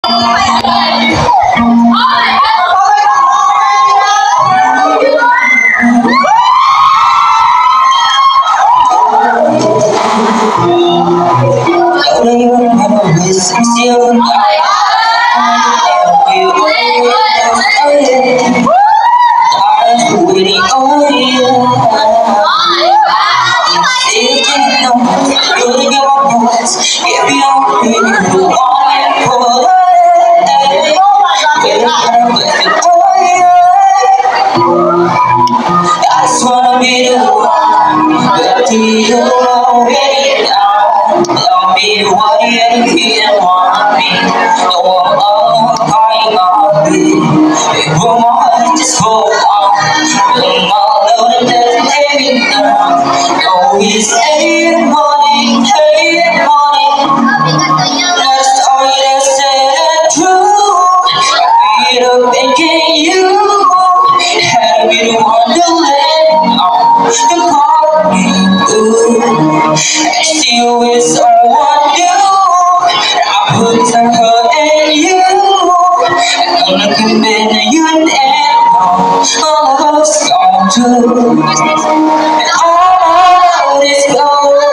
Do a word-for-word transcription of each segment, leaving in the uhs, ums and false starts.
I just wanna be the one, but do you already know? Don't be what you didn't want me. Don't want all the crying on me. It won't want just hold on. But my love doesn't let me know. No, it's eight in the morning, eight in the morning. That's all you said and true. I beat up making you. Had to be the one to let on, to call me good. And still it's someone new. I put her and you. I'm gonna commit you and all. My love's gone too. And all this gold.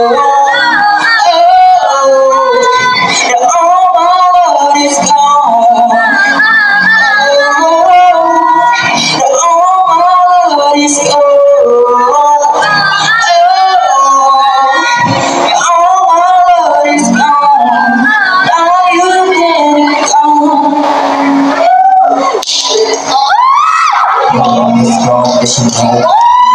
Oh, and all my love is gone. It's gone. Oh, all my love is gone. Now you can go. Your love is gone, but you know.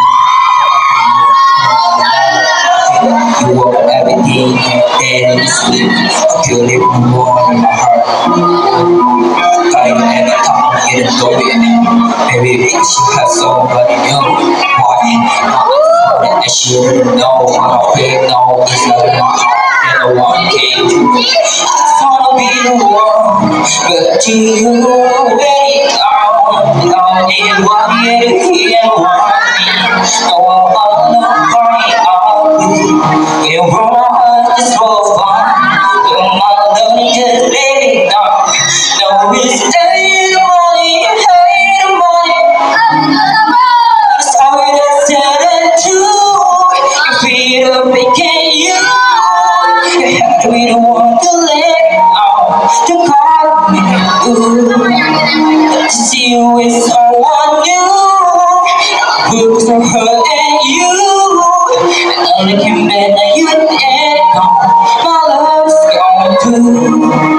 You were everything and then you sleep. I feel it more in my heart. I never thought you'd enjoy it. Maybe she has somebody new. Why? And she didn't know. I don't really know. It's not in my heart. And the one came to me. I just wanna be the one. But you already know. Don't need one yet if you don't want me. No, I'm not crying out with you. You run this whole fun. But my love just let it down. No, it's eight in the morning, eight in the morning. That's how it is said and true. You feel up making you. You have to be the one to let out, to call me good. To see you with someone new. I put for her and you. And only can better you and gone. My love's gone too.